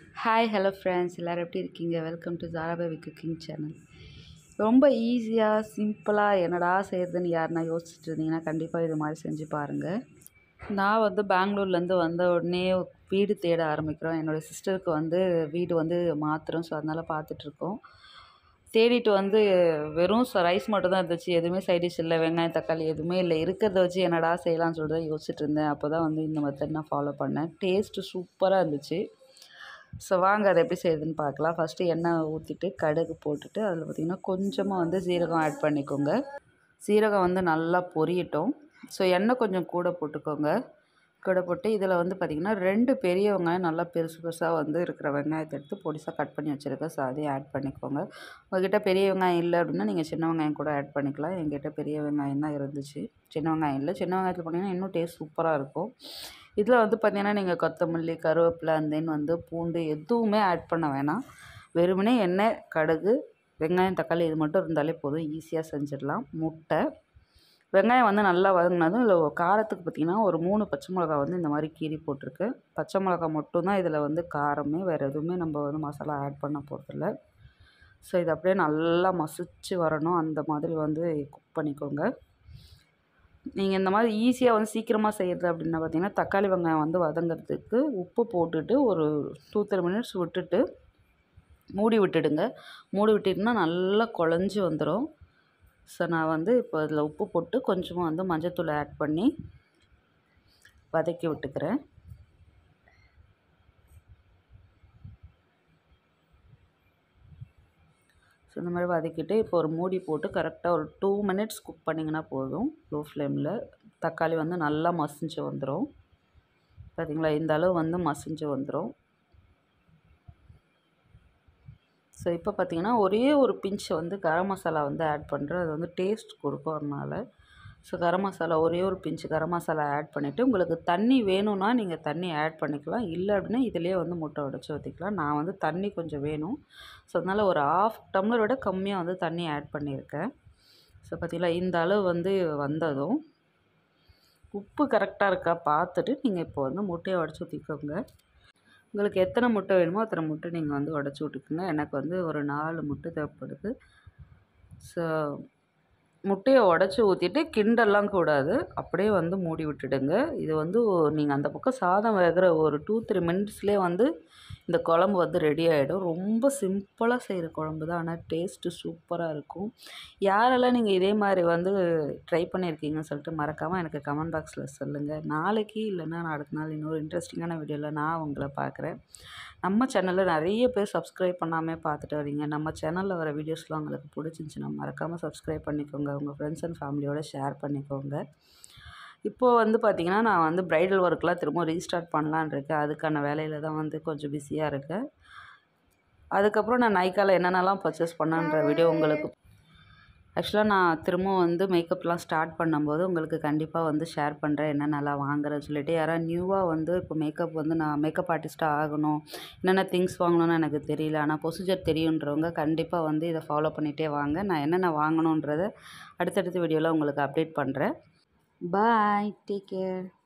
Hi hello friends, எல்லோரும் எப்படி இருக்கீங்க? Welcome to Zara baby cooking channel. ரொம்ப ஈஸியாக சிம்பிளாக என்னடா செய்கிறதுன்னு யாருன்னா யோசிச்சுட்டு இருந்தீங்கன்னா கண்டிப்பாக இது மாதிரி செஞ்சு பாருங்கள். நான் வந்து பெங்களூர்லேருந்து வந்த உடனே வீடு தேட ஆரம்பிக்கிறோம். என்னோடய சிஸ்டருக்கு வந்து வீடு வந்து மாற்றுறோம். ஸோ அதனால் பார்த்துட்ருக்கோம். தேடிட்டு வந்து வெறும் ரைஸ் மட்டும் தான் இருந்துச்சு. எதுவுமே சைட் டிஷ் இல்லை, வெங்காயம் தக்காளி எதுவுமே இல்லை. இருக்கிறத வச்சு என்னடா செய்யலாம்னு சொல்லிட்டு தான் யோசிச்சுட்டு இருந்தேன். அப்போ தான் வந்து இந்த மெத்தட் நான் ஃபாலோ பண்ணேன். டேஸ்ட்டு சூப்பராக இருந்துச்சு. ஸோ வாங்க அதை எப்படி செய்யுதுன்னு பார்க்கலாம். ஃபஸ்ட்டு எண்ணெய் ஊற்றிட்டு கடுகு போட்டுட்டு அதில் பார்த்திங்கன்னா கொஞ்சமாக வந்து சீரகம் ஆட் பண்ணிக்கோங்க. சீரகம் வந்து நல்லா பொரியட்டும். ஸோ எண்ணெய் கொஞ்சம் கூட போட்டுக்கோங்க. கூட போட்டு இதில் வந்து பார்த்திங்கன்னா 2 பெரிய வெங்காயம் நல்லா பெருசு பெருசாக வந்து இருக்கிற வெங்காயத்தை எடுத்து பொடிசாக கட் பண்ணி வச்சுருக்கேன். ஸோ அதையும் ஆட் பண்ணிக்கோங்க. உங்கள்கிட்ட பெரிய வெங்காயம் இல்லை அப்படின்னா நீங்கள் சின்ன வெங்காயம் கூட ஆட் பண்ணிக்கலாம். எங்கிட்ட பெரிய வெங்காயம் தான் இருந்துச்சு, சின்ன வெங்காயம் இல்லை. சின்ன வெங்காயத்தில் போட்டிங்கன்னா இன்னும் டேஸ்ட் சூப்பராக இருக்கும். இதில் வந்து பார்த்திங்கன்னா நீங்கள் கொத்தமல்லி, கருவேப்பிலை, தென் வந்து பூண்டு எதுவுமே ஆட் பண்ண வேணாம். வெறுமனே எண்ணெய், கடுகு, வெங்காயம், தக்காளி இது மட்டும் இருந்தாலே போதும். ஈஸியாக செஞ்சிடலாம். முட்டை, வெங்காயம் வந்து நல்லா வதங்கினதும் இதில் காரத்துக்கு பார்த்திங்கன்னா ஒரு 3 பச்சை மிளகா வந்து இந்த மாதிரி கீறி போட்டிருக்கு. பச்சை மிளகா மட்டும்தான் இதில் வந்து காரமே, வேறு எதுவுமே நம்ம வந்து மசாலா ஆட் பண்ண போகிறதில்ல. ஸோ இது அப்படியே நல்லா மசிச்சு வரணும். அந்த மாதிரி வந்து குக் பண்ணிக்கோங்க. நீங்கள் இந்த மாதிரி ஈஸியாக வந்து சீக்கிரமாக செய்கிறது அப்படின்னா பார்த்திங்கன்னா தக்காளி வெங்காயம் வந்து வதங்கிறதுக்கு உப்பு போட்டுட்டு ஒரு 2-3 மினிட்ஸ் விட்டுட்டு மூடி விட்டுடுங்க. மூடி விட்டிங்கன்னா நல்லா குழஞ்சி வந்துடும். ஸோ நான் வந்து இப்போ அதில் உப்பு போட்டு கொஞ்சமாக வந்து மஞ்சத்தூள் ஆட் பண்ணி வதக்கி விட்டுக்கிறேன். ஸோ இந்த மாதிரி வதக்கிட்டு இப்போ ஒரு மூடி போட்டு கரெக்டாக ஒரு 2 மினிட்ஸ் குக் பண்ணிங்கன்னா போதும். லோ ஃப்ளேமில் தக்காளி வந்து நல்லா மசிஞ்சு வந்துடும். பார்த்திங்களா, இந்த அளவு வந்து மசிஞ்சு வந்துடும். ஸோ இப்போ பார்த்திங்கன்னா ஒரே ஒரு பிஞ்ச் வந்து கரம் மசாலா வந்து ஆட் பண்ணுறேன். அது வந்து டேஸ்ட் கொடுக்கும் அதனால். ஸோ கரம் மசாலா ஒரே ஒரு பிஞ்சு கரம் மசாலா ஆட் பண்ணிவிட்டு உங்களுக்கு தண்ணி வேணும்னா நீங்கள் தண்ணி ஆட் பண்ணிக்கலாம். இல்லை அப்படின்னா இதிலே வந்து முட்டை உடச்சி ஊற்றிக்கலாம். நான் வந்து தண்ணி கொஞ்சம் வேணும். ஸோ அதனால் ஒரு 1/2 டம்ளர் விட கம்மியாக வந்து தண்ணி ஆட் பண்ணியிருக்கேன். ஸோ பார்த்திங்களா, இந்த அளவு வந்து வந்ததும் உப்பு கரெக்டாக இருக்கா பார்த்துட்டு நீங்கள் இப்போ வந்து முட்டையை உடச்சி ஊற்றிக்கோங்க. உங்களுக்கு எத்தனை முட்டை வேணுமோ அத்தனை முட்டை நீங்கள் வந்து உடச்சி விட்டுக்குங்க. எனக்கு வந்து ஒரு 4 முட்டை தேவைப்படுது. ஸோ முட்டையை உடச்சி ஊற்றிட்டு கிண்டெல்லாம் கூடாது, அப்படியே வந்து மூடி விட்டுடுங்க. இது வந்து நீங்கள் அந்த பக்கம் சாதம் வேகிற ஒரு 2-3 மினிட்ஸ்லேயே வந்து இந்த குழம்பு வந்து ரெடி ஆகிடும். ரொம்ப சிம்பிளாக செய்கிற குழம்பு தான், ஆனால் டேஸ்ட்டு சூப்பராக இருக்கும். யாரெல்லாம் நீங்கள் இதே மாதிரி வந்து ட்ரை பண்ணியிருக்கீங்கன்னு சொல்லிட்டு மறக்காமல் எனக்கு கமெண்ட் பாக்ஸில் சொல்லுங்கள். நாளைக்கு இல்லைன்னா அடுத்த நாள் இன்னொரு இன்ட்ரெஸ்டிங்கான வீடியோவில் நான் உங்களை பார்க்குறேன். நம்ம சேனலில் நிறைய பேர் சப்ஸ்கிரைப் பண்ணாமல் பார்த்துட்டு வரீங்க. நம்ம சேனலில் வர வீடியோஸ்லாம் உங்களுக்கு பிடிச்சிருந்துச்சின்னா மறக்காமல் சப்ஸ்கிரைப் பண்ணிக்கோங்க. உங்கள் ஃப்ரெண்ட்ஸ் அண்ட் ஃபேமிலியோடு ஷேர் பண்ணிக்கோங்க. இப்போது வந்து பார்த்திங்கன்னா நான் வந்து ப்ரைடல் ஒர்க்லாம் திரும்ப ரீஸ்டார்ட் பண்ணலான்னு இருக்கேன். அதுக்கான வேலையில் தான் வந்து கொஞ்சம் பிஸியாக இருக்கேன். அதுக்கப்புறம் நான் நைக்காவில் என்னென்னலாம் பர்ச்சேஸ் பண்ணேன்ற வீடியோ உங்களுக்கு ஆக்சுவலாக நான் திரும்பவும் வந்து மேக்கப்லாம் ஸ்டார்ட் பண்ணும்போது உங்களுக்கு கண்டிப்பாக வந்து ஷேர் பண்ணுறேன் என்னென்னலாம் வாங்குறேன்னு சொல்லிட்டு. யாராவது நியூவாக வந்து இப்போ மேக்கப் வந்து நான் மேக்கப் ஆர்டிஸ்ட்டாக ஆகணும், என்னென்ன திங்ஸ் வாங்கணும்னு எனக்கு தெரியல, ஆனால் ப்ரொசீஜர் தெரியுன்றவங்க கண்டிப்பாக வந்து இதை ஃபாலோ பண்ணிகிட்டே வாங்க. நான் என்னென்ன வாங்கணுன்றதை அடுத்தடுத்த வீடியோவில் உங்களுக்கு அப்டேட் பண்ணுறேன். Bye, take care.